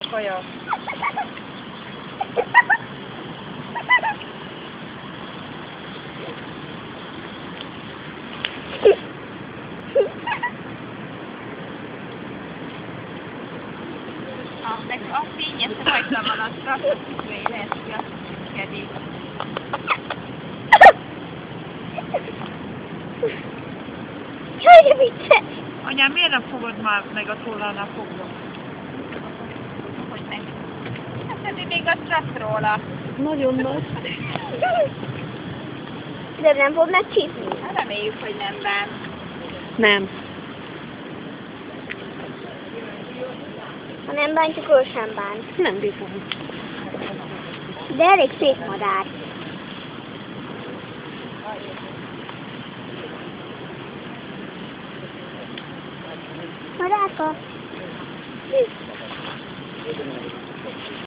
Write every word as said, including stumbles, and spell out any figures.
kaja. Ah, meg a fényes rajta van a traktorfőjére, és a kedik. Jaj, de vicces! Anyám, miért nem fogod már meg a tollánál fogva? Hogy meg. Hát pedig még a strasz róla. Nagyon nagy. De nem fog megcsípni? Hát reméljük, hogy nem bán. Nem. Ha nem bántjuk, ő sem bánt. Nem bizony. De elég szép madár. Madárka.